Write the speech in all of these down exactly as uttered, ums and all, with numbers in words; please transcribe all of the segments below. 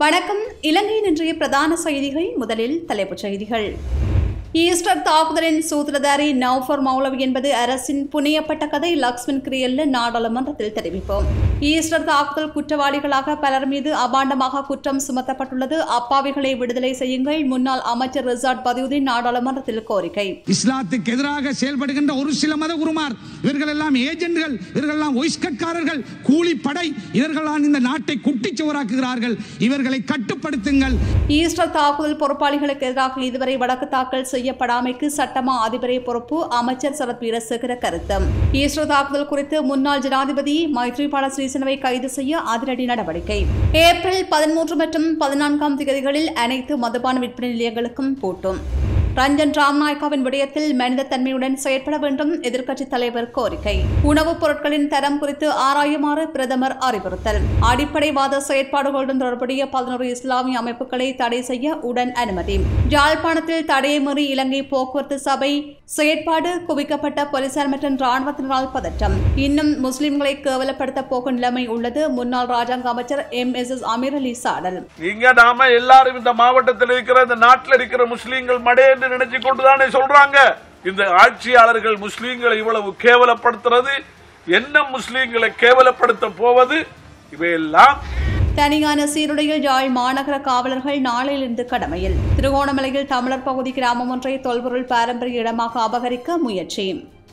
வணக்கம். இலங்கையின் இன்றைய பிரதான செய்திகள். முதலில் தலைப்புச் செய்திகள். ஈஸ்டர் தாக்குதலின் சூத்திரதாரி நௌஃபர் மௌலவி என்பது அரசின் புனையப்பட்ட கதை. லக்ஷ்மன் கிரியல்ல நாடாளுமன்றத்தில் தெரிவிப்போம். ஈஸ்டர் தாக்குதல் குற்றவாளிகளாக பலர் மீது அபாண்டமாக குற்றம் சுமத்தப்பட்டுள்ளது. அப்பாவிகளை விடுதலை செய்யுங்கள். முன்னாள் அமைச்சர் ரிசாட் பதியுதீன் நாடாளுமன்றத்தில் கோரிக்கை. இஸ்லாத்துக்கு எதிராக செயல்படுகின்ற ஒரு சில மத குருமார், இவர்கள் எல்லாம் ஏஜென்ட்கள், இவர்கள் எல்லாம் ஒய்ஸ்கட்காரர்கள், கூலிப்படை, இவர்களால் இந்த நாட்டை குட்டிச்சுவராக்குகிறார்கள். இவர்களை கட்டுப்படுத்துங்கள். ஈஸ்டர் தாக்குதல் பொறுப்பாளிகளுக்கு எதிராக இதுவரை வழக்கு தாக்கல் செய்யப்படாமைக்கு சட்டமா அதிபரே பொறுப்பு. அமைச்சர் சரத் வீரசேகர கருத்து. ஈஸ்டர் தாக்குதல் குறித்து முன்னாள் ஜனாதிபதி மைத்ரிபால சிறிசேனவை கைது செய்ய அதிரடி நடவடிக்கை. ஏப்ரல் பதிமூன்று மற்றும் பதினான்காம் தேதிகளில் அனைத்து மதுபான விற்பனை நிலையங்களுக்கும் பூட்டும். ரஞ்சன் ராம்நாயக்காவின் விடயத்தில் மனித தன்மையுடன் செயற்பட வேண்டும். எதிர்க்கட்சித் தலைவர் கோரிக்கை. உணவுப் பொருட்களின் தரம் குறித்து ஆராயுமாறு பிரதமர் அறிவுறுத்தல். அடிப்படைவாத செயற்பாடுகளுடன் தொடர்புடைய பதினோரு இஸ்லாமிய அமைப்புகளை தடை செய்ய உடன் அனுமதி. யாழ்ப்பாணத்தில் தடையை மீறி இலங்கை போக்குவரத்து சபை செயற்பாடு. குவிக்கப்பட்ட போலீசார் மற்றும் ராணுவத்தினரால் பதற்றம். இன்னும் முஸ்லிம்களை கேவலப்படுத்த போகும் நிலைமை உள்ளது. முன்னாள் ராஜாங்க அமைச்சர் M S S Ameer Ali சாடல். இங்க நாம எல்லாரும் இந்த மாவட்டத்தில் இருக்கிற இந்த நாட்டில் இருக்கிற முஸ்லீம்கள் மடே நினைச்சு கொண்டுதானே சொல்றாங்க. இந்த ஆட்சியாளர்கள் முஸ்லீம்களை இவ்வளவு கேவலப்படுத்துறது என்ன? முஸ்லீம்களை கேவலப்படுத்த போவது இவையெல்லாம். தனியான சீருடையில் யாழ் மாநகர காவலர்கள் நாளையிலிருந்து கடமையில். திருகோணமலையில் தமிழர் பகுதி கிராமம் ஒன்றை தொல்பொருள் பாரம்பரிய இடமாக அபகரிக்க முயற்சி.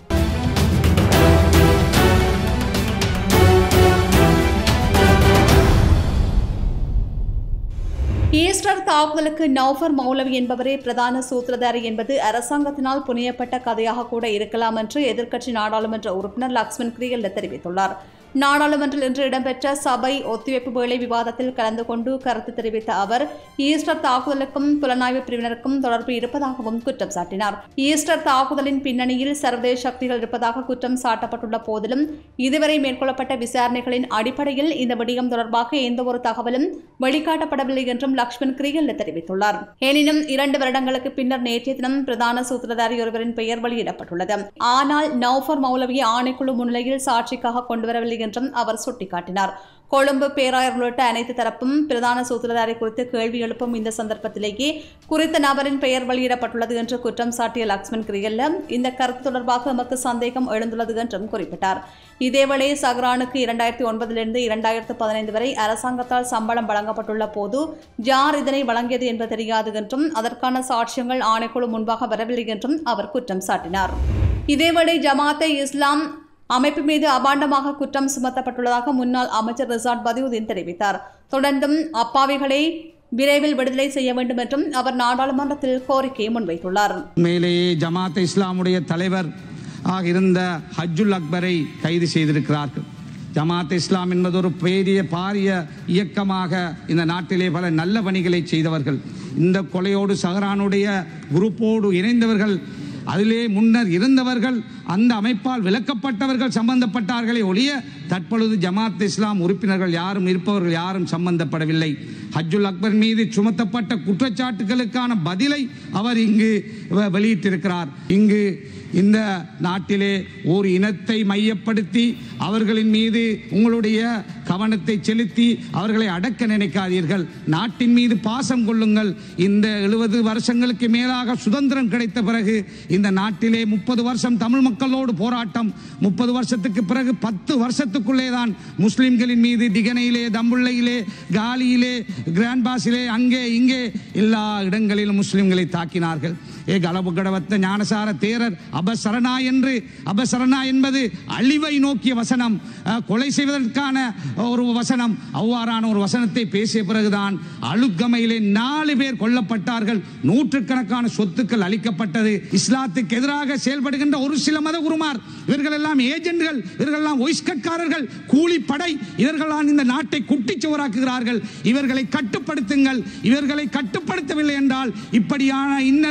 ஈஸ்டர் தாக்குதலுக்கு நௌஃபர் மௌலவி என்பவரே பிரதான சூத்திரதாரி என்பது அரசாங்கத்தினால் புனையப்பட்ட கதையாக கூட இருக்கலாம் என்று எதிர்க்கட்சி நாடாளுமன்ற உறுப்பினர் லக்ஷ்மன் கிரியல்ல தெரிவித்துள்ளார். நாடாளுமன்றில் இன்று இடம்பெற்ற சபை ஒத்திவைப்பு வேளை விவாதத்தில் கலந்து கொண்டு கருத்து தெரிவித்த அவர் ஈஸ்டர் தாக்குதலுக்கும் புலனாய்வு பிரிவினருக்கும் தொடர்பு இருப்பதாகவும் குற்றம் சாட்டினார். ஈஸ்டர் தாக்குதலின் பின்னணியில் சர்வதேச சக்திகள் இருப்பதாக குற்றம் சாட்டப்பட்டுள்ள போதிலும் இதுவரை மேற்கொள்ளப்பட்ட விசாரணைகளின் அடிப்படையில் இந்த விடயம் தொடர்பாக எந்தவொரு தகவலும் வெளிக்காட்டப்படவில்லை என்றும் லக்ஷ்மன் கிரியல்ல தெரிவித்துள்ளார். எனினும் இரண்டு வருடங்களுக்கு பின்னர் நேற்றைய தினம் பிரதான சூத்திரதாரி ஒருவரின் பெயர் வெளியிடப்பட்டுள்ளது. ஆனால் நௌஃபர் மௌலவியை ஆணைக்குழு முன்னிலையில் சாட்சிக்காக கொண்டுவரவில்லை என்றும் அவர் சுட்டிக்காட்டினார். கொழும்பு பேராயர் உள்ளிட்ட அனைத்து தரப்பும் பிரதான சூத்திரதாரி குறித்து கேள்வி எழுப்பும் இந்த சந்தர்ப்பத்திலேயே குறித்த நபரின் பெயர் வெளியிடப்பட்டுள்ளது என்று குற்றம் சாட்டிய லக்ஷ்மன் கிரியல்ல இந்த கருத்து தொடர்பாக எமக்கு சந்தேகம் எழுந்துள்ளது என்றும் குறிப்பிட்டார். இதேவேளை சஹ்ரானுக்கு இரண்டாயிரத்தி ஒன்பதிலிருந்து இரண்டாயிரத்து பதினைந்து வரை அரசாங்கத்தால் சம்பளம் வழங்கப்பட்டுள்ள போது யார் இதனை வழங்கியது என்பது தெரியாது என்றும் அதற்கான சாட்சியங்கள் ஆணைக்குழு முன்பாக வரவில்லை என்றும் அவர் குற்றம் சாட்டினார். இதேவேளை ஜமாத்தை இஸ்லாம் அமைப்பு மீது அபாண்டமாக குற்றம் சுமத்தப்பட்டுள்ளதாக முன்னாள் அமைச்சர் ரிசாட் பதியுதீன் தெரிவித்தார். தொடர்ந்தும் அப்பாவிகளை விரைவில் விடுதலை செய்ய வேண்டும் என்றும் அவர் நாடாளுமன்றத்தில் கோரிக்கையை முன்வைத்துள்ளார். மேலேயே ஜமாத் இஸ்லாமுடைய தலைவர் இருந்த ஹஜ்ஜுல் அக்பரை கைது செய்திருக்கிறார்கள். ஜமாத் இஸ்லாம் என்பது ஒரு பெரிய பாரிய இயக்கமாக இந்த நாட்டிலே பல நல்ல பணிகளை செய்தவர்கள். இந்த கொலையோடு சஹ்ரானுடைய குரூப்போடு இணைந்தவர்கள், அதிலே முன்னர் இருந்தவர்கள், அந்த அமைப்பால் விலக்கப்பட்டவர்கள் சம்பந்தப்பட்டார்களே ஒழிய தற்பொழுது ஜமாத் இஸ்லாம் உறுப்பினர்கள் யாரும் இருப்பவர்கள் யாரும் சம்பந்தப்படவில்லை. ஹஜ்ஜுல் அக்பர் மீது சுமத்தப்பட்ட குற்றச்சாட்டுகளுக்கான பதிலை அவர் இங்கு வெளியிட்டிருக்கிறார். இங்கு இந்த நாட்டிலே ஒரு இனத்தை மையப்படுத்தி அவர்களின் மீது உங்களுடைய கவனத்தை செலுத்தி அவர்களை அடக்க நினைக்காதீர்கள். நாட்டின் மீது பாசம் கொள்ளுங்கள். இந்த எழுபது வருஷங்களுக்கு மேலாக சுதந்திரம் கிடைத்த பிறகு இந்த நாட்டிலே முப்பது வருஷம் தமிழ் மக்களோடு போராட்டம், முப்பது வருஷத்துக்கு பிறகு பத்து வருஷத்துக்குள்ளே தான் முஸ்லிம்களின் மீது திகனையிலே, தம்புள்ளையிலே, காலியிலே, கிராண்ட்பாஸிலே, அங்கே இங்கே எல்லா இடங்களிலும் முஸ்லிம்களை தாக்கினார்கள். ஏ கலபு கடவத்த ஞானசார தேரர் அபசரணா என்று, அபசரணா என்பது அழிவை நோக்கிய வசனம், கொலை செய்வதற்கான ஒரு வசனம். அவ்வாறான ஒரு வசனத்தை பேசிய பிறகுதான் அழுக்கமையிலே நாலு பேர் கொல்லப்பட்டார்கள், நூற்றுக்கணக்கான சொத்துக்கள் அளிக்கப்பட்டது. இஸ்லாத்துக்கு எதிராக செயல்படுகின்ற ஒரு சில மத குருமார், இவர்கள் எல்லாம் ஏஜென்ட்கள், இவர்கள் எல்லாம் ஒய்ஸ்கட்காரர்கள், கூலிப்படை, இவர்களால் இந்த நாட்டை குட்டிச்சுவராக்குகிறார்கள். இவர்களை கட்டுப்படுத்துங்கள். இவர்களை கட்டுப்படுத்தவில்லை என்றால் இப்படியான இன்னல்கள்,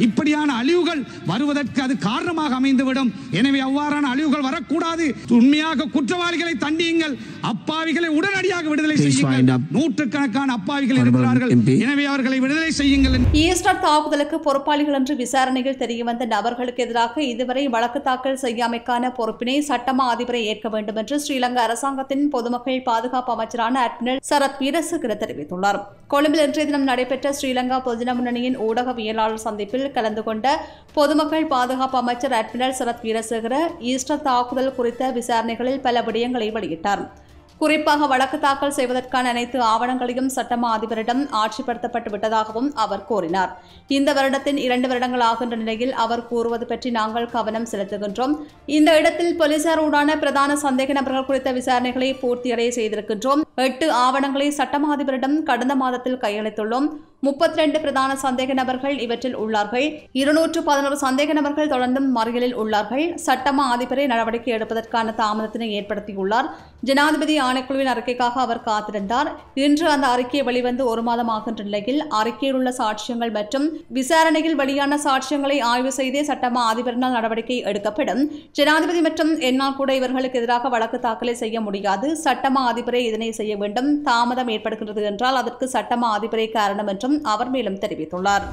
இப்படியான அழிவுகள் வருவதற்கு அது காரணமாக அமைந்துவிடும். எனவே அவ்வாறான அழிவுகள் வரக்கூடாது. உண்மையாக குற்றவாளிகளை தண்டியுங்கள், அப்பாவிகளை உடனடியாக விடுதலை செய்யுங்கள். நூற்றுக்கணக்கான அப்பாவிகள் இருக்கிறார்கள், எனவே அவர்களை விடுதலை செய்யுங்கள். ஈஸ்டர் தாக்குதலுக்கு பொறுப்பாளிகள் என்று விசாரணையில் தெரியவந்த நபர்களுக்கு எதிராக இதுவரை வழக்கு தாக்கல் செய்யாமைக்கான பொறுப்பினை சட்டமா அதிபரை ஏற்க வேண்டும் என்று ஸ்ரீலங்கா அரசாங்கத்தின் பொதுமக்கள் பாதுகாப்பு அமைச்சரான அட்மிரல் சரத் வீரசேகர தெரிவித்துள்ளார். கொழும்பில் இன்றைய தினம் நடைபெற்ற ஸ்ரீலங்கா பொதுஜன முன்னணியின் ஊடகவியலாளர் சந்திப்பில் கலந்து கொண்ட பொதுமக்கள் பாதுகாப்பு அமைச்சர் அட்மிரல் சரத் வீரசேகர ஈஸ்டர் தாக்குதல் குறித்த விசாரணைகளில் பல விடயங்களை வெளியிட்டார். குறிப்பாக வழக்கு தாக்கல் செய்வதற்கான அனைத்து ஆவணங்களையும் சட்டமா அதிபரிடம் ஆட்சிப்படுத்தப்பட்டு விட்டதாகவும் அவர் கூறினார். இந்த வருடத்தின் இரண்டு வருடங்கள் ஆகின்ற நிலையில் அவர் கூறுவது பற்றி நாங்கள் கவனம் செலுத்துகின்றோம். இந்த இடத்தில் போலீசாருடான பிரதான சந்தேக நபர்கள் குறித்த விசாரணைகளை பூர்த்தியடைய செய்திருக்கின்றோம். எட்டு ஆவணங்களை சட்டமா அதிபரிடம் கடந்த மாதத்தில் கையளித்துள்ளோம். முப்பத்தி இரண்டு பிரதான சந்தேக நபர்கள் இவற்றில் உள்ளார்கள். இருநூற்று பதினோரு சந்தேக நபர்கள் தொடர்ந்தும் மறியலில் உள்ளார்கள். சட்டமா அதிபரை நடவடிக்கை எடுப்பதற்கான தாமதத்தினை ஏற்படுத்தியுள்ளார். ஜனாதிபதி ஆணைக்குழுவின் அறிக்கைக்காக அவர் காத்திருந்தார். இன்று அந்த அறிக்கை வெளிவந்து ஒரு மாதம் ஆகின்ற நிலையில் அறிக்கையில் உள்ள சாட்சியங்கள் மற்றும் விசாரணையில் வெளியான சாட்சியங்களை ஆய்வு செய்தே சட்டமா அதிபரினால் நடவடிக்கை எடுக்கப்படும். ஜனாதிபதி மற்றும் என்னால் கூட இவர்களுக்கு எதிராக வழக்கு தாக்கலை செய்ய முடியாது. சட்டமா அதிபரே இதனை செய்ய வேண்டும். தாமதம் ஏற்படுகின்றது என்றால் அதற்கு சட்டமா அதிபரே காரணம் என்றும் அவர் மேலும் தெரிவித்துள்ளார்.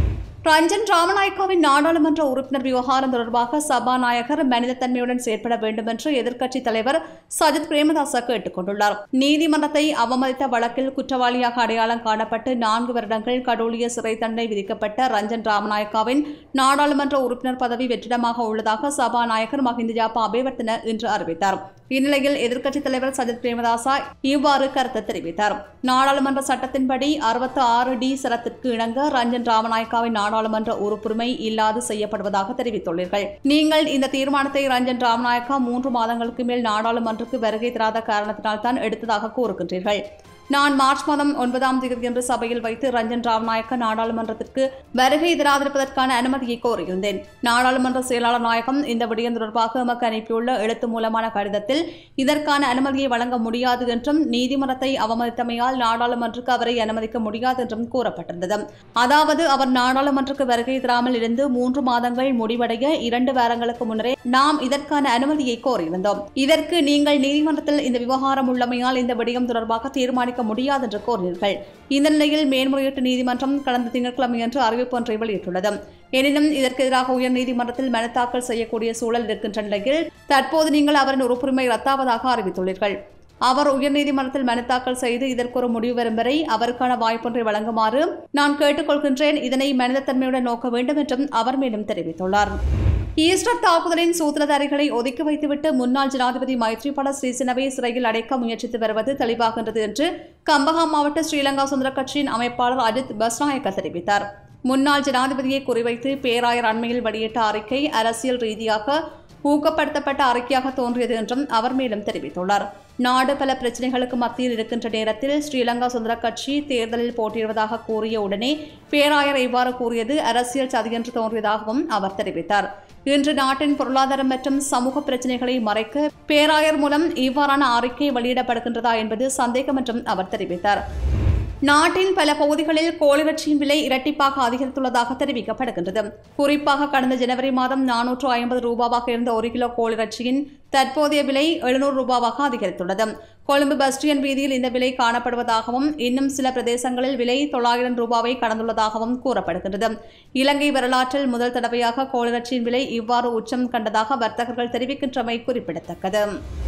ரஞ்சன் ராமநாயக்காவின் நாடாளுமன்ற உறுப்பினர் விவகாரம் தொடர்பாக சபாநாயகர் மனிதத்தன்மையுடன் செயற்பட வேண்டும் என்று எதிர்க்கட்சித் தலைவர் சஜித் பிரேமதாச கேட்டுக் கொண்டுள்ளார். நீதிமன்றத்தை அவமதித்த வழக்கில் குற்றவாளியாக அடையாளம் காணப்பட்டு நான்கு வருடங்கள் கடூழிய சிறை தண்டனை விதிக்கப்பட்ட ரஞ்சன் ராமநாயக்காவின் நாடாளுமன்ற உறுப்பினர் பதவி வெற்றிடமாக உள்ளதாக சபாநாயகர் மஹிந்த அபேவர்த்தன இன்று அறிவித்தார். இந்நிலையில் எதிர்க்கட்சித் தலைவர் சஜித் பிரேமதாசா இவ்வாறு கருத்து தெரிவித்தார். நாடாளுமன்ற சட்டத்தின்படி அறுபத்தி ஆறு டி சரத்திற்கு இணங்க ரஞ்சன் ராமநாயக்காவின் நாடாளுமன்ற உறுப்புரிமை இல்லாது செய்யப்படுவதாக தெரிவித்துள்ளீர்கள். நீங்கள் இந்த தீர்மானத்தை ரஞ்சன் ராமநாயக்கா மூன்று மாதங்களுக்கு மேல் நாடாளுமன்றத்துக்கு வருகை தராத காரணத்தினால் தான் எடுத்ததாக கூறுகின்றீர்கள். நான் மார்ச் மாதம் ஒன்பதாம் தேதி என்று சபையில் வைத்து ரஞ்சன் ராமநாயக்க நாடாளுமன்றத்திற்கு வருகை தராதிருப்பதற்கான அனுமதியை கோரியிருந்தேன். நாடாளுமன்ற செயலாளர் நாயகம் இந்த விடயம் தொடர்பாக எமக்கு அனுப்பியுள்ள எழுத்து மூலமான கடிதத்தில் இதற்கான அனுமதியை வழங்க முடியாது என்றும் நீதிமன்றத்தை அவமதித்தமையால் நாடாளுமன்றத்துக்கு அவரை அனுமதிக்க முடியாது என்றும் கூறப்பட்டிருந்தது. அதாவது அவர் நாடாளுமன்றத்துக்கு வருகை தராமல் இருந்து மூன்று மாதங்கள் முடிவடைய இரண்டு வாரங்களுக்கு முன்னரே நாம் இதற்கான அனுமதியை கோரியிருந்தோம். இதற்கு நீங்கள் நீதிமன்றத்தில் இந்த விவகாரம் உள்ளமையால் இந்த விடயம் தொடர்பாக தீர்மானிக்க முடியாது என்று கோரினீர்கள். இந்த நிலையில் மேன்முறையீட்டு நீதிமன்றம் கடந்த திங்கட்கிழமையன்று அறிவிப்பு ஒன்றை வெளியிட்டுள்ளது. எனினும் இதற்கு எதிராக உயர்நீதிமன்றத்தில் மனு தாக்கல் செய்யக்கூடிய சூழல் இருக்கின்ற நிலையில் தற்போது நீங்கள் அவரின் உறுப்புரிமை ரத்தாவதாக அறிவித்துள்ளீர்கள். அவர் உயர்நீதிமன்றத்தில் மனு தாக்கல் செய்து இதற்கு ஒரு முடிவு வரும் வரை அவருக்கான வாய்ப்பொன்றை வழங்குமாறு நான் கேட்டுக்கொள்கின்றேன். இதனை மனிதத்தன்மையுடன் நோக்க வேண்டும் என்றும் அவர் மேலும் தெரிவித்துள்ளார். ஈஸ்டர் தாக்குதலின் சூத்திரதாரிகளை ஒதுக்கி வைத்துவிட்டு முன்னாள் ஜனாதிபதி மைத்ரிபால சிறிசேனவை சிறையில் அடைக்க முயற்சித்து வருவது தெளிவாகின்றது என்று கம்பஹாம் மாவட்ட ஸ்ரீலங்கா சுதந்திர கட்சியின் அமைப்பாளர் அஜித் பஸ்நாயக்க தெரிவித்தார். முன்னாள் ஜனாதிபதியை குறிவைத்து பேராயர் அண்மையில் வெளியிட்ட அறிக்கை அரசியல் ரீதியாக ஊக்கப்படுத்தப்பட்ட அறிக்கையாக தோன்றியது என்றும் அவர் மேலும் தெரிவித்துள்ளார். நாடு பல பிரச்சினைகளுக்கு மத்தியில் இருக்கின்ற நேரத்தில் ஸ்ரீலங்கா சுதந்திர கட்சி தேர்தலில் போட்டியிடுவதாக கூறிய உடனே பேராயர் இவ்வாறு கூறியது அரசியல் சதி என்று தோன்றியதாகவும் அவர் தெரிவித்தார். இன்று நாட்டின் பொருளாதாரம் மற்றும் சமூக பிரச்சினைகளை மறைக்க பேராயர் மூலம் இவ்வாறான அறிக்கை வெளியிடப்படுகின்றதா என்பது சந்தேகம் என்றும் அவர் தெரிவித்தார். நாட்டின் பல பகுதிகளில் கோழியிறைச்சியின் விலை இரட்டிப்பாக அதிகரித்துள்ளதாக தெரிவிக்கப்படுகின்றது. குறிப்பாக கடந்த ஜனவரி மாதம் நானூற்று ஐம்பது ரூபாவாக இருந்த ஒரு கிலோ கோழியிறைச்சியின் தற்போதைய விலை எழுநூறு ரூபாவாக அதிகரித்துள்ளது. கொழும்பு பஸ்டியன் வீதியில் இந்த விலை காணப்படுவதாகவும் இன்னும் சில பிரதேசங்களில் விலை தொள்ளாயிரம் ரூபாவை கடந்துள்ளதாகவும் கூறப்படுகின்றது. இலங்கை வரலாற்றில் முதல் தடவையாக கோழியிறைச்சியின் விலை இவ்வாறு உச்சம் கண்டதாக வர்த்தகர்கள் தெரிவிக்கின்றமை குறிப்பிடத்தக்கது.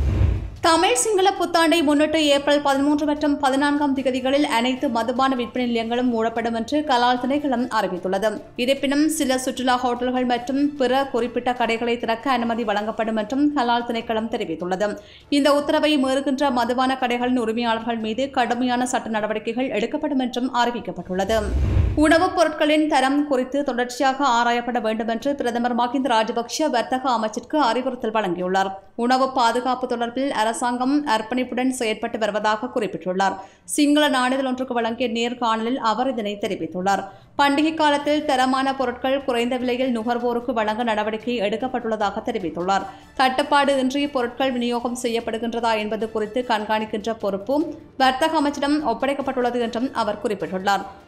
தமிழ் சிங்கள புத்தாண்டை முன்னிட்டு ஏப்ரல் பதிமூன்று மற்றும் பதினான்காம் திகதிகளில் அனைத்து மதுபான விற்பனை நிலையங்களும் மூடப்படும் என்று கலால் திணைக்களம் அறிவித்துள்ளது. இருப்பினும் சில சுற்றுலா ஹோட்டல்கள் மற்றும் பிற குறிப்பிட்ட கடைகளை திறக்க அனுமதி வழங்கப்படும் என்றும் கலால் திணைக்களம் தெரிவித்துள்ளது. இந்த உத்தரவை மீறுகின்ற மதுபான கடைகளின் உரிமையாளர்கள் மீது கடுமையான சட்ட நடவடிக்கைகள் எடுக்கப்படும் என்றும் அறிவிக்கப்பட்டுள்ளது. உணவுப் பொருட்களின் தரம் குறித்து தொடர்ச்சியாக ஆராயப்பட வேண்டும் என்று பிரதமர் மஹிந்த ராஜபக்ஷ வர்த்தக அமைச்சிற்கு அறிவுறுத்தல் வழங்கியுள்ளார். உணவு பாதுகாப்பு தொடர்பில் அரசாங்கம் அர்ப்பணிப்புடன் செயற்பட்டு வருவதாக குறிப்பிட்டுள்ளார். சிங்கள நாளிதழ் ஒன்றுக்கு வழங்கிய நேர்காணலில் அவர் இதனை தெரிவித்துள்ளார். பண்டிகை காலத்தில் தரமான பொருட்கள் குறைந்த விலையில் நுகர்வோருக்கு வழங்க நடவடிக்கை எடுக்கப்பட்டுள்ளதாக தெரிவித்துள்ளார். தட்டுப்பாடு இன்றி பொருட்கள் விநியோகம் செய்யப்படுகின்றதா என்பது குறித்து கண்காணிக்கின்ற பொறுப்பும் வர்த்தக அமைச்சிடம் ஒப்படைக்கப்பட்டுள்ளது என்றும் அவர் குறிப்பிட்டுள்ளார்.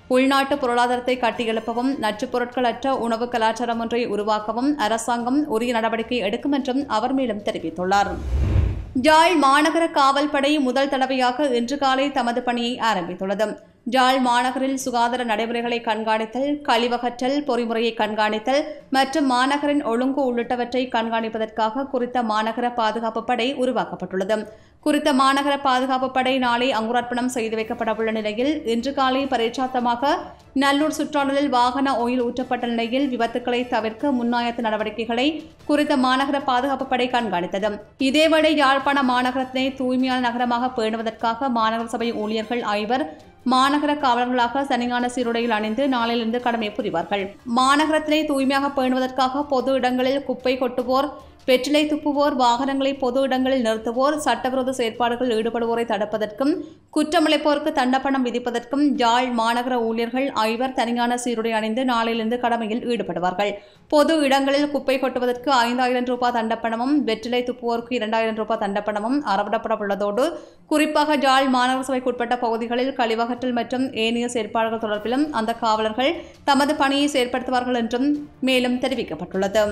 உள்நாட்டு பொருளாதாரத்தை கட்டியெழுப்பவும் நச்சுப் பொருட்கள் அற்ற உணவு கலாச்சாரம் ஒன்றை உருவாக்கவும் அரசாங்கம் உரிய நடவடிக்கை எடுக்கும் என்றும் அவர் மேலும் தெரிவித்துள்ளார். ஜாழ் மாநகர காவல்படை முதல் தடவையாக இன்று காலை தமது பணியை ஆரம்பித்துள்ளது. ஜாழ் மாநகரில் சுகாதார நடைமுறைகளை கண்காணித்தல், கழிவகற்றல் பொறிமுறையை கண்காணித்தல் மற்றும் மாநகரின் ஒழுங்கு உள்ளிட்டவற்றை கண்காணிப்பதற்காக குறித்த மாநகர பாதுகாப்பு படை உருவாக்கப்பட்டுள்ளது. குறித்த மாநகர பாதுகாப்பு படை நாளை அங்குரார்ப்பணம் செய்து வைக்கப்படவுள்ள நிலையில் இன்று காலை பரீட்சார்த்தமாக நல்லூர் சுற்றாடலில் வாகன ஓயில் ஊற்றப்பட்ட நிலையில் விபத்துக்களை தவிர்க்க முன்னாயத்த நடவடிக்கைகளை குறித்த மாநகர பாதுகாப்பு படை கண்காணித்தது. இதேவேளை யாழ்ப்பாண மாநகரத்தினை தூய்மையான நகரமாக பேணுவதற்காக மாநகர சபை ஊழியர்கள் ஐவர் மாநகர காவலர்களாக சனியான சீருடையில் அணிந்து நாளையிலிருந்து கடமை புரிவார்கள். மாநகரத்தினை தூய்மையாக பேணுவதற்காக பொது இடங்களில் குப்பை கொட்டுவோர், வெற்றிலை துப்புவோர், வாகனங்களை பொது இடங்களில் நிறுத்துவோர், சட்டவிரோத செயற்பாடுகளில் ஈடுபடுவோரை தடுப்பதற்கும் குற்றமிழைப்போருக்கு தண்டப்பணம் விதிப்பதற்கும் ஜாழ் மாநகர ஊழியர்கள் ஐவர் தனியான சீருடை அணிந்து நாளையிலிருந்து கடமையில் ஈடுபடுவார்கள். பொது இடங்களில் குப்பை கொட்டுவதற்கு ஐந்தாயிரம் ரூபாய் தண்டப்பணமும், வெற்றிலை துப்புவோருக்கு இரண்டாயிரம் ரூபாய் தண்டப்பணமும் அறவிடப்பட உள்ளதோடு குறிப்பாக ஜாழ் மாநகர சபைக்குட்பட்ட பகுதிகளில் கழிவகற்றல் மற்றும் ஏனைய செயற்பாடுகள் தொடர்பிலும் அந்த காவலர்கள் தமது பணியை செயற்படுத்துவார்கள் என்றும் மேலும் தெரிவிக்கப்பட்டுள்ளது.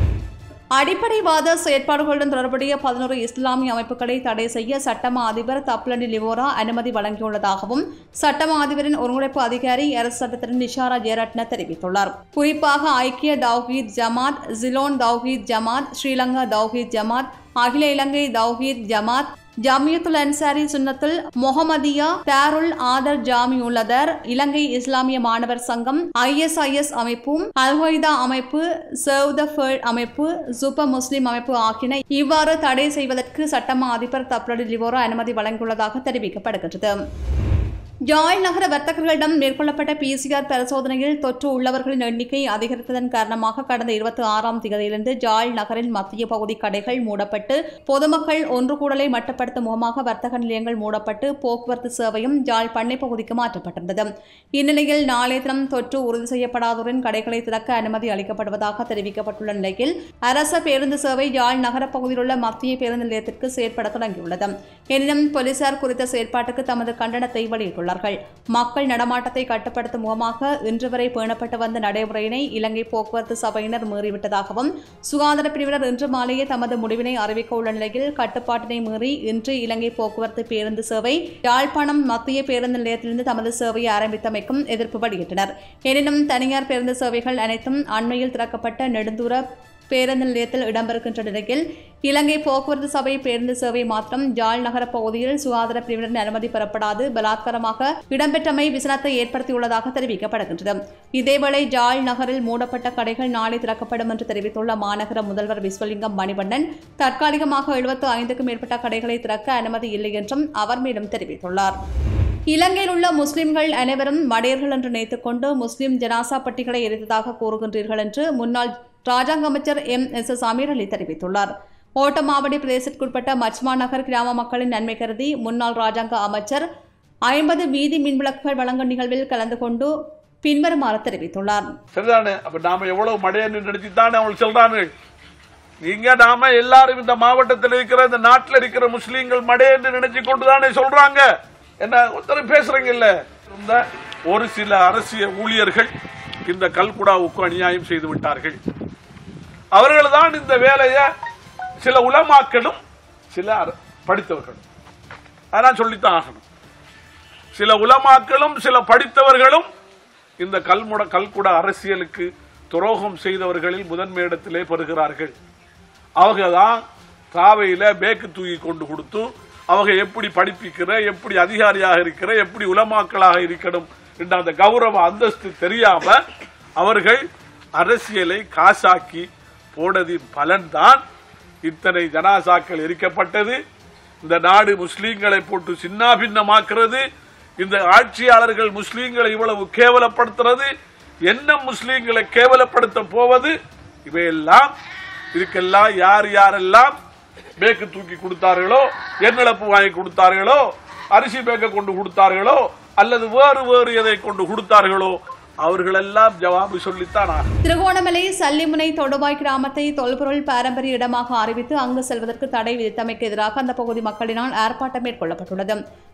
அடிப்படைவாத செயற்பாடுகளுடன் தொடர்புடைய பதினோரு இஸ்லாமிய அமைப்புகளை தடை செய்ய சட்டமா அதிபர் தப்லனி லிவோரா அனுமதி வழங்கியுள்ளதாகவும் சட்டமா அதிபரின் ஒருங்கிணைப்பு அதிகாரி அரசு சட்டத்தின் நிஷாரா ஜெயரட்ன தெரிவித்துள்ளார். குறிப்பாக ஐக்கிய தௌஹீத் ஜமாத், ஜிலோன் தௌஹீத் ஜமாத், ஸ்ரீலங்கா தௌஹீத் ஜமாத், அகில இலங்கை தௌஹீத் ஜமாத், ஜமியத்துல் அன்சாரி சுன்னத்துல் முஹம்மதியா, தாருல் ஆதர் ஜாமியுல்லதர், இலங்கை இஸ்லாமிய மாணவர் சங்கம், ஐ எஸ் ஐ எஸ் அமைப்பும், அல்ஹொய்தா அமைப்பு, சர்வ் த ஃபர்ட் அமைப்பு, சூப்பர் முஸ்லிம் அமைப்பு ஆகியன இவ்வாறு தடை செய்வதற்கு சட்டமா அதிபர் தப்லடி லிவோரா அனுமதி வழங்கியுள்ளதாக தெரிவிக்கப்படுகிறது. ஜாழ் நகர வர்த்தகர்களிடம் மேற்கொள்ளப்பட்ட பி சி ஆர் பரிசோதனையில் தொற்று உள்ளவர்களின் எண்ணிக்கை அதிகரித்ததன் காரணமாக கடந்த இருபத்தி ஆறாம் தேதியிலிருந்து ஜாழ் நகரின் மத்திய பகுதி கடைகள் மூடப்பட்டு பொதுமக்கள் ஒன்று கூடலை மட்டுப்படுத்தும் முகமாக வர்த்தக நிலையங்கள் மூடப்பட்டு போக்குவரத்து சேவையும் ஜாழ் பண்ணை பகுதிக்கு மாற்றப்பட்டிருந்தது. இந்நிலையில் நாளைய தினம் தொற்று உறுதி செய்யப்படாதோரின் கடைகளை திறக்க அனுமதி அளிக்கப்படுவதாக தெரிவிக்கப்பட்டுள்ள நிலையில் அரச பேருந்து சேவை ஜாழ் நகர பகுதியில் உள்ள மத்திய பேருந்து நிலையத்திற்கு செயற்பட தொடங்கியுள்ளது. எனினும் போலீசார் குறித்த செயற்பாட்டுக்கு தமது கண்டனத்தை வெளியிட்டுள்ளனர். மக்கள் நடமாட்டத்தை கட்டுப்படுத்தும் முகமாக இன்று வரை பேணப்பட்டு வந்த நடைமுறையினை இலங்கை போக்குவரத்து சபையினர் மீறிவிட்டதாகவும் சுகாதார பிரிவினர் இன்று மாலையே தமது முடிவினை அறிவிக்க உள்ள நிலையில் கட்டுப்பாட்டினை மீறி இன்று இலங்கை போக்குவரத்து பேருந்து சேவை யாழ்ப்பாணம் மத்திய பேருந்து நிலையத்திலிருந்து தமது சேவையை ஆரம்பித்தமைக்கும் எதிர்ப்பு வெளியிட்டனர். எனினும் தனியார் பேருந்து சேவைகள் அனைத்தும் அண்மையில் திறக்கப்பட்ட நெடுந்தூர பேருந்து நிலையத்தில் இடம்பெறுகின்ற நிலையில் இலங்கை போக்குவரத்து சபை பேருந்து சேவை மாத்திரம் ஜாழ் நகர பகுதியில் சுகாதார பிரிவினரின் அனுமதி பெறப்படாது பலாத்காரமாக இடம்பெற்றமை விசனத்தை ஏற்படுத்தியுள்ளதாக தெரிவிக்கப்படுகின்றது. இதேவேளை ஜாழ் நகரில் மூடப்பட்ட கடைகள் நாளை திறக்கப்படும் என்று தெரிவித்துள்ள மாநகர முதல்வர் விஸ்வலிங்கம் மணிவண்ணன் தற்காலிகமாக எழுபத்து ஐந்துக்கும் மேற்பட்ட கடைகளை திறக்க அனுமதி இல்லை என்றும் அவர் மேலும் தெரிவித்துள்ளார். இலங்கையில் உள்ள முஸ்லிம்கள் அனைவரும் மடையர்கள் என்று நினைத்துக் கொண்டு முஸ்லிம் ஜனாசா பட்டிகளை எரித்ததாக கூறுகின்றீர்கள் என்று முன்னாள் ராஜாங்க அமைச்சர் M S S Ameer Ali தெரிவித்துள்ளார். ஓட்டமாவடி பிரதேசத்திற்குட்பட்ட மச்மா நகர் கிராம மக்களின் நன்மை கருதி முன்னாள் ராஜாங்க அமைச்சர் ஐம்பது வீதி மின்விளக்குகள் வழங்கும் நிகழ்வில் கலந்து கொண்டு பின்வருமாறு தெரிவித்துள்ளார். சரிதானே, அப்ப நாம எவ்வளவு மடையன்னு நினைச்சுதானே அவங்க சொல்றாங்க. நீங்க நாம எல்லாரும் இந்த மாவட்டத்தில் இருக்கிற இந்த நாட்டில் இருக்கிற முஸ்லீம்கள் மடையன்னு நினைச்சு கொண்டுதானே சொல்றாங்க. என்ன ஒருத்தர் பேசுறீங்க இல்ல, ஒரு சில அரசியல் ஊழியர்கள் இந்த கல்குடாவுக்கு அநியாயம் செய்து விட்டார்கள். அவர்கள் தான் இந்த வேலையை சில உலமாக்களும் சில படித்தவர்களும் அதான் சொல்லித்தான் ஆகணும். சில உலமாக்களும் சில படித்தவர்களும் இந்த கல்முட கல்குடா அரசியலுக்கு துரோகம் செய்தவர்களில் முதன்மை இடத்திலே பெறுகிறார்கள். அவங்க தான் காவையில பேக்கு தூக்கி கொண்டு கொடுத்து அவங்க எப்படி படிப்பிக்கிற, எப்படி அதிகாரியாக இருக்கிற, எப்படி உலமாக்களாக இருக்கணும் என்ற அந்த கௌரவ அந்தஸ்து தெரியாம அவர்கள் அரசியலை காசாக்கி போனதின் பலன்தான் இத்தனை ஜனாசாக்கள் எரிக்கப்பட்டது. இந்த நாடு முஸ்லீம்களை போட்டு சின்னாபின்னமாக்குறது, இந்த ஆட்சியாளர்கள் முஸ்லீம்களை இவ்வளவு கேவலப்படுத்துறது, என்ன முஸ்லீம்களை கேவலப்படுத்த போவது, இவையெல்லாம் இதுக்கெல்லாம் யார் யாரெல்லாம் பேக்கு தூக்கி கொடுத்தார்களோ, எண்ணிழப்பு வாங்கி கொடுத்தார்களோ, அரிசி பேக்க கொண்டு கொடுத்தார்களோ அல்லது வேறு வேறு எதை கொண்டு கொடுத்தார்களோ அவர்களெல்லாம் ஜவாபு சொல்லித்தான். திருகோணமலை சல்லிமுனை தொடுவாய் கிராமத்தை தொல்பொருள் பாரம்பரிய இடமாக அறிவித்து அங்கு செல்வதற்கு தடை விதித்தமைக்கு எதிராக அந்த பகுதி மக்களினால் ஆர்ப்பாட்டம் மேற்கொள்ளப்பட்டுள்ளது.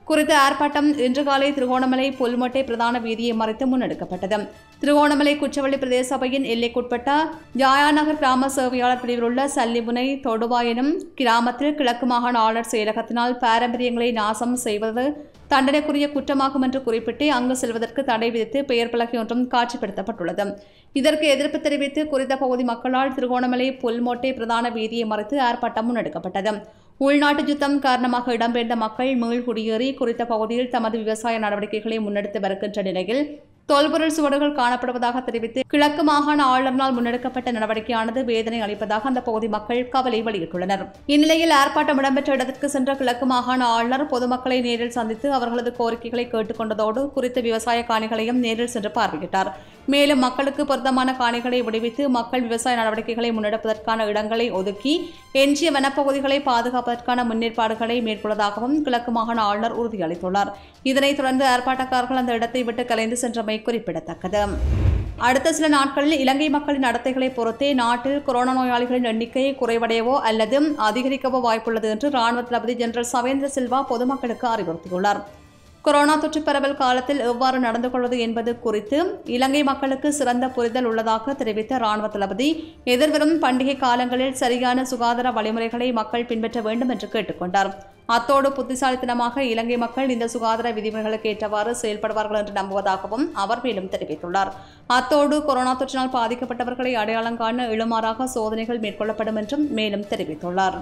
குறித்த ஆர்ப்பாட்டம் இன்று காலை திருகோணமலை புல்மொட்டை பிரதான வீதியை மறைத்து முன்னெடுக்கப்பட்டது. திருகோணமலை குச்சவெளி பிரதேச சபையின் எல்லைக்குட்பட்ட ஜாயாநகர் கிராம சேவையாளர் பிரிவில் உள்ள சல்லிமுனை தொடுவா எனும் கிராமத்தில் கிழக்கு மாகாண ஆளுநர் செயலகத்தினால் பாரம்பரியங்களை நாசம் செய்வது தண்டனைக்குரிய குற்றமாகும் என்று குறிப்பிட்டு அங்கு செல்வதற்கு தடை விதித்து பெயர் பலகை ஒன்றும் காட்சிப்படுத்தப்பட்டுள்ளது. இதற்கு எதிர்ப்பு தெரிவித்து குறித்த பகுதி மக்களால் திருகோணமலை புல்மோட்டை பிரதான வீதியை மறைத்து ஆர்ப்பாட்டம் முன்னெடுக்கப்பட்டது. உள்நாட்டு யுத்தம் காரணமாக இடம்பெயர்ந்த மக்கள் மீள்குடியேறி குறித்த பகுதியில் தமது விவசாய நடவடிக்கைகளை முன்னெடுத்து வருகின்ற நிலையில் தொல்பொருள் சுவடுகள் காணப்படுவதாக தெரிவித்து கிழக்கு மாகாண ஆளுநரால் முன்னெடுக்கப்பட்ட நடவடிக்கையானது வேதனை அளிப்பதாக அந்த பகுதி மக்கள் கவலை வெளியிட்டுள்ளனர். இந்நிலையில் ஆர்ப்பாட்டம் இடம்பெற்ற இடத்திற்கு சென்ற கிழக்கு மாகாண ஆளுநர் பொதுமக்களை நேரில் சந்தித்து அவர்களது கோரிக்கைகளை கேட்டுக் கொண்டதோடு குறித்த விவசாய காணிகளையும் நேரில் சென்று பார்வையிட்டார். மேலும் மக்களுக்கு பொருத்தமான காணிகளை விடுவித்து மக்கள் விவசாய நடவடிக்கைகளை முன்னெடுப்பதற்கான இடங்களை ஒதுக்கி எஞ்சிய வனப்பகுதிகளை பாதுகாப்பதற்கான முன்னேற்பாடுகளை மேற்கொள்வதாகவும் கிழக்கு மாகாண ஆளுநர் உறுதியளித்துள்ளார். இதனைத் தொடர்ந்து ஆர்ப்பாட்டக்காரர்கள் அந்த இடத்தை விட்டு கலைந்து சென்றமை குறிப்பிடத்தக்கது. அடுத்த சில நாட்களில் இலங்கை மக்களின் நடத்தைகளை பொறுத்தே நாட்டில் கொரோனா நோயாளிகளின் எண்ணிக்கை குறைவடையவோ அல்லது அதிகரிக்கவோ வாய்ப்புள்ளது என்று ராணுவ தளபதி ஜெனரல் சவேந்திர சில்வா பொதுமக்களுக்கு அறிவுறுத்தியுள்ளார். கொரோனா தொற்று பரவல் காலத்தில் எவ்வாறு நடந்து கொள்வது என்பது குறித்து இலங்கை மக்களுக்கு சிறந்த புரிதல் உள்ளதாக தெரிவித்த ராணுவ தளபதி எதிர்வரும் பண்டிகை காலங்களில் சரியான சுகாதார வழிமுறைகளை மக்கள் பின்பற்ற வேண்டும் என்று கேட்டுக்கொண்டார். அத்தோடு புத்திசாலித்தனமாக இலங்கை மக்கள் இந்த சுகாதார விதிமுறைகளுக்கு ஏற்றவாறு செயல்படுவார்கள் என்று நம்புவதாகவும் அவர் மேலும் தெரிவித்துள்ளார். அத்தோடு கொரோனா தொற்றினால் பாதிக்கப்பட்டவர்களை அடையாளம் காண எழுமாறாக சோதனைகள் மேற்கொள்ளப்படும் என்றும் மேலும் தெரிவித்துள்ளார்.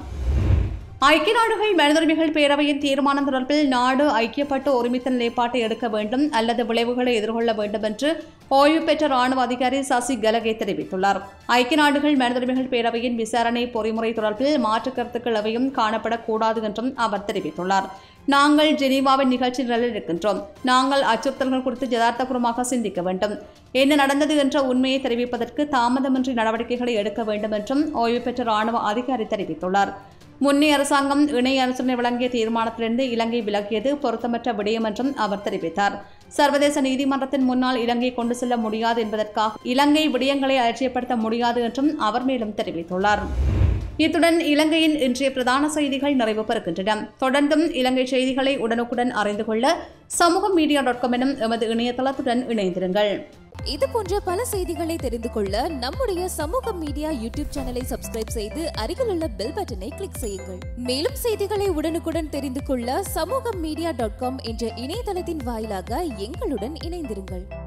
ஐக்கிய நாடுகள் மனிதுரிமைகள் பேரவையின் தீர்மானம் தொடர்பில் நாடு ஐக்கியப்பட்டு ஒருமித்த நிலைப்பாட்டை எடுக்க வேண்டும் அல்லது விளைவுகளை எதிர்கொள்ள வேண்டும் என்று ஓய்வு பெற்ற ராணுவ அதிகாரி சசி கலகே தெரிவித்துள்ளார். ஐக்கிய நாடுகள் மனிதுரிமைகள் பேரவையின் விசாரணை பொறிமுறை தொடர்பில் மாற்றுக் கருத்துக்கள் எவையும் காணப்படக்கூடாது என்றும் அவர் தெரிவித்துள்ளார். நாங்கள் ஜெனீவாவின் நிகழ்ச்சி நிரலில் இருக்கின்றோம். நாங்கள் அச்சுறுத்தல்கள் குறித்து யதார்த்தபூர்வமாக சிந்திக்க வேண்டும். என்ன நடந்தது என்ற உண்மையை தெரிவிப்பதற்கு தாமதமின்றி நடவடிக்கைகளை எடுக்க வேண்டும் என்றும் ஓய்வு பெற்ற ராணுவ அதிகாரி தெரிவித்துள்ளார். முன்னே அரசாங்கம் இணை அரசுடன் வழங்கிய தீர்மானத்திலிருந்து இலங்கை விலகியது பொருத்தமற்ற விடயம் என்றும் அவர் தெரிவித்தார். சர்வதேச நீதிமன்றத்தின் முன்னால் இலங்கை கொண்டு செல்ல முடியாது என்பதற்காக இலங்கை விடயங்களை அலட்சியப்படுத்த முடியாது என்றும் அவர் மேலும் தெரிவித்துள்ளார். இத்துடன் இலங்கையின் இன்றைய பிரதான செய்திகள் நிறைவு பெறுகின்றன. தொடர்ந்தும் இலங்கை செய்திகளை உடனுக்குடன் அறிந்து கொள்ள சமூகம் மீடியா டாட் காம் எனும் எமது இணையதளத்துடன் இணைந்திருங்கள். இது போன்ற பல செய்திகளை தெரிந்து கொள்ள நம்முடைய சமூகம் மீடியா யூடியூப் சேனலை சப்ஸ்கிரைப் செய்து அருகிலுள்ள பெல் பட்டனை கிளிக் செய்யுங்கள். மேலும் செய்திகளை உடனுக்குடன் தெரிந்து கொள்ள சமூகம் மீடியா டாட் காம் என்ற இணையதளத்தின் வாயிலாக எங்களுடன் இணைந்திருங்கள்.